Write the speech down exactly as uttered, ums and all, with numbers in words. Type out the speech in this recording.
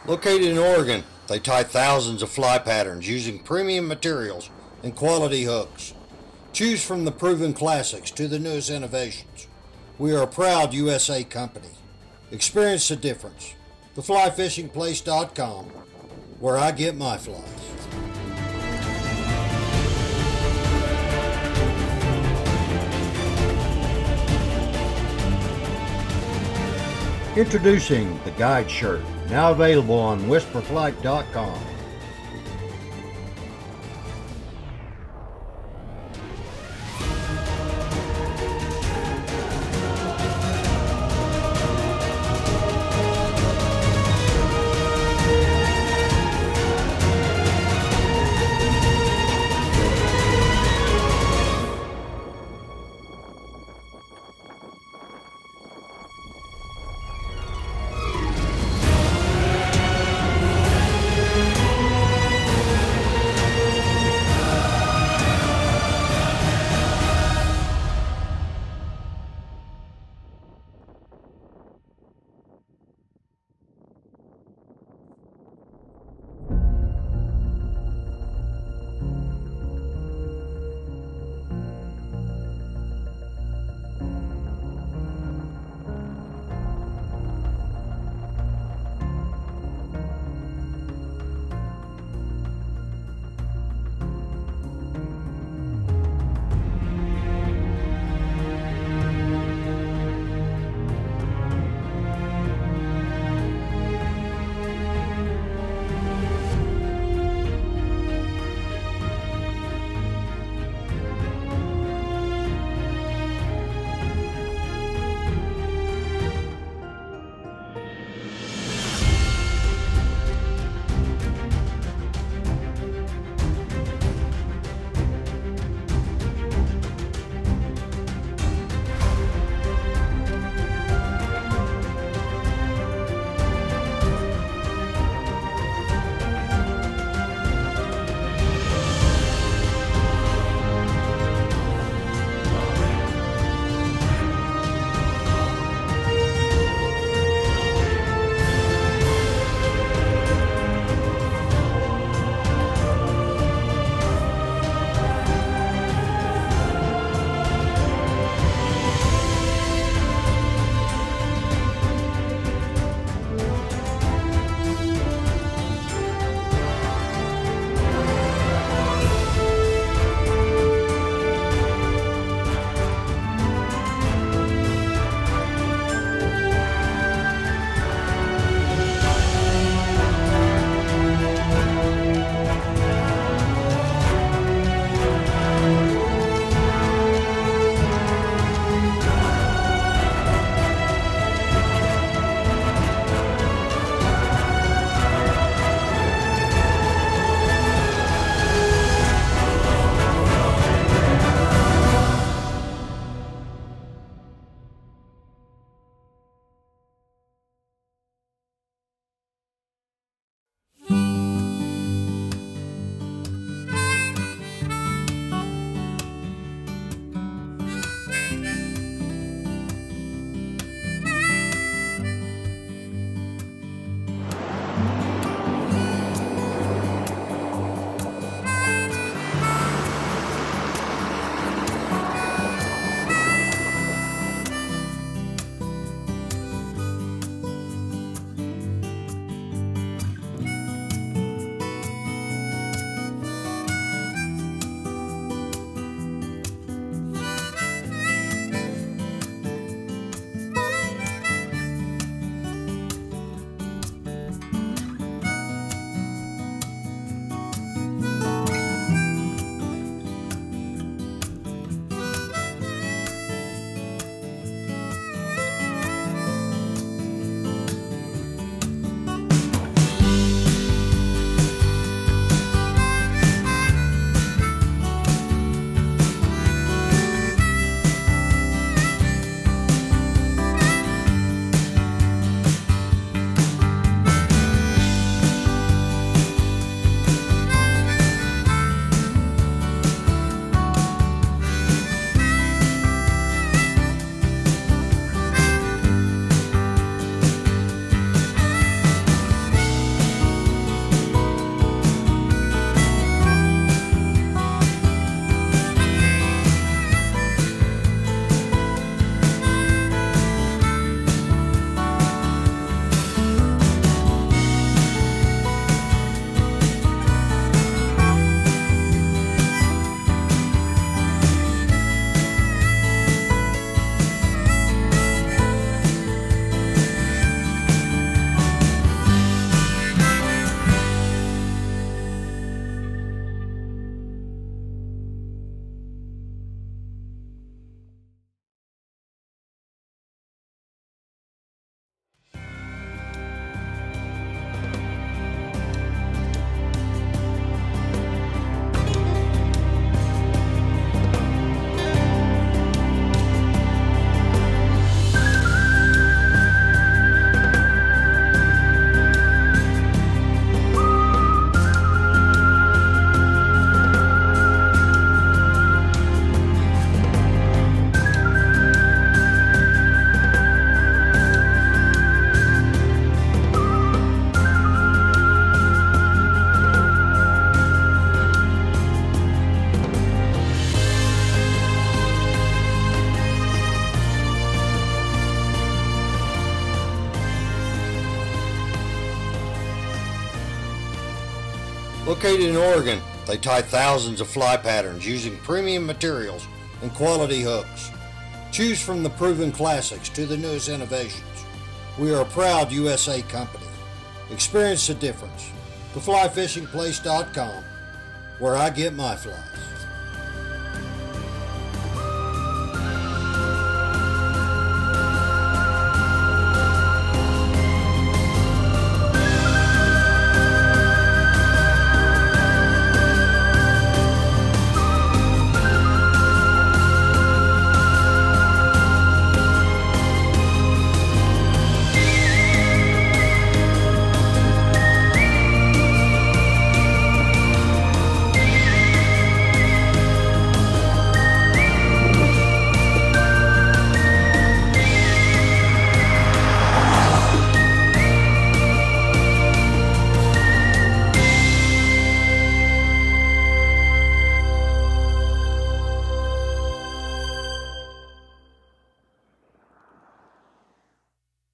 Located in Oregon, they tie thousands of fly patterns using premium materials and quality hooks. Choose from the proven classics to the newest innovations. We are a proud U S A company. Experience the difference. the fly fishing place dot com, where I get my flies. Introducing the Guide Shirt, now available on whisper flight dot com. Located in Oregon, they tie thousands of fly patterns using premium materials and quality hooks. Choose from the proven classics to the newest innovations. We are a proud U S A company. Experience the difference. the fly fishing place dot com, where I get my flies.